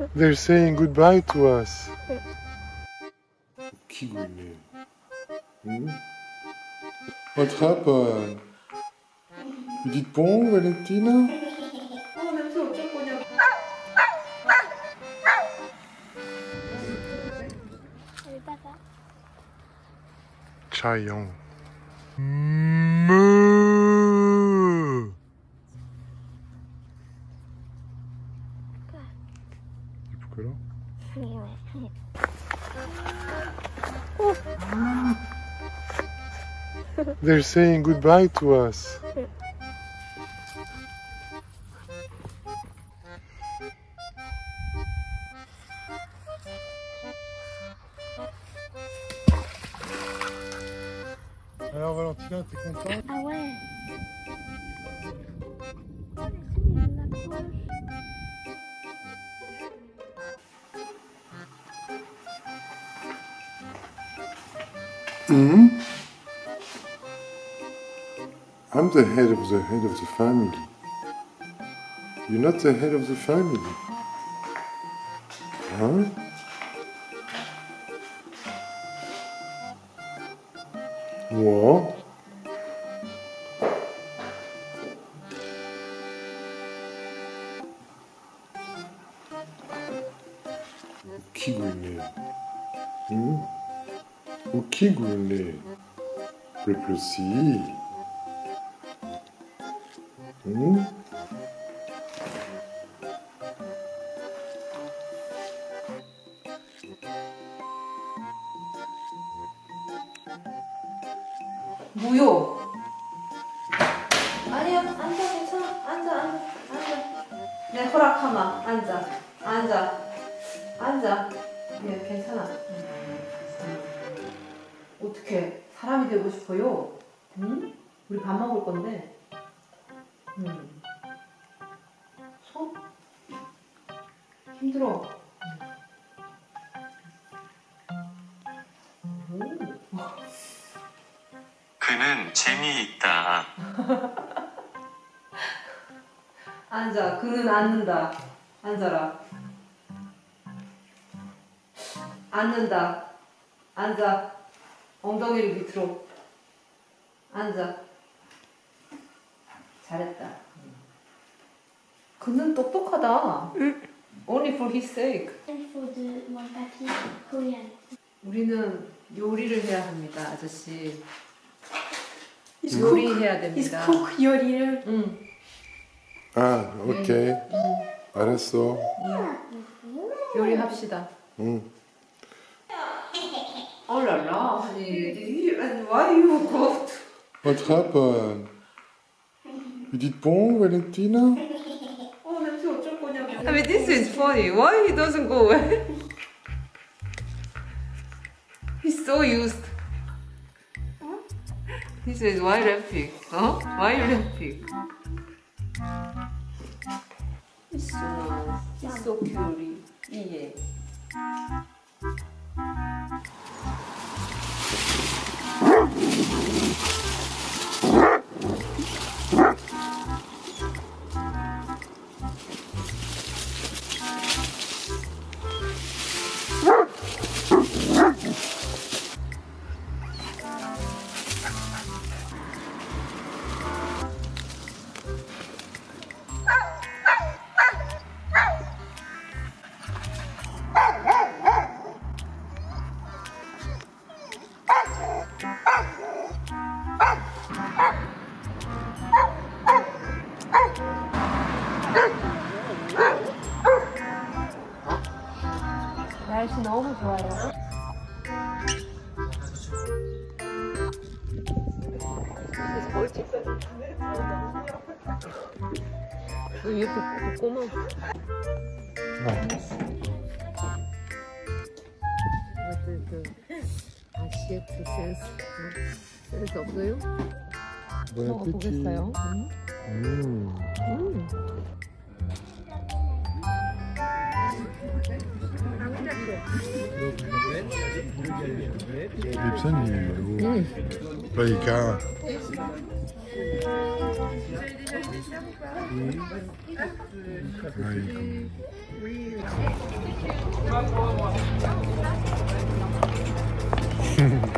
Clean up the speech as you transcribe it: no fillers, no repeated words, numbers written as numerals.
They're saying goodbye to us. 웃기고 있네. 응? What happened? You did bon, Valentina? 냄새 어쩔 거냐? 차영. 부끄러워? They're saying goodbye to us. Alors Valentina, t'es contente? Ah ouais. Mm-hmm. I'm the head of the family. You're not the head of the family. Huh? What? 웃기고 있네. 응? 웃기고 있네. 레플러시. 응? 뭐요? 아니야, 앉아, 괜찮아. 앉아. 내 허락하마. 앉아. 예, 괜찮아. 어떻게 사람이 되고 싶어요? 응? 우리 밥 먹을 건데. 손? 힘들어. 그는 재미있다. 앉아. 그는 앉는다. 앉아라. 앉는다. 앉아. 엉덩이를 밑으로. 앉아. 잘했다. 그는 똑똑하다. Only for his sake. Il faut de mon papier coréen. 우리는 요리를 해야 합니다, 아저씨. 요리해야 됩니다. 꼭 요리를. 응. 아, 오케이. 알았어. 요리합시다. 응. Oh la la, and why you go to... What happened? You did bon, Valentina? 냄새 어쩔 거냐. I mean, this is funny. Why he doesn't go away? He's so used. He says, why laughing? Huh? Why you laughing? It's so nice. It's so cute. Yeah. 날씨 너무 좋아요. 왜 이렇게 꼬마? 아시에트 센스 없어요? 먹어보겠어요? 립선이 그러니까 아이고.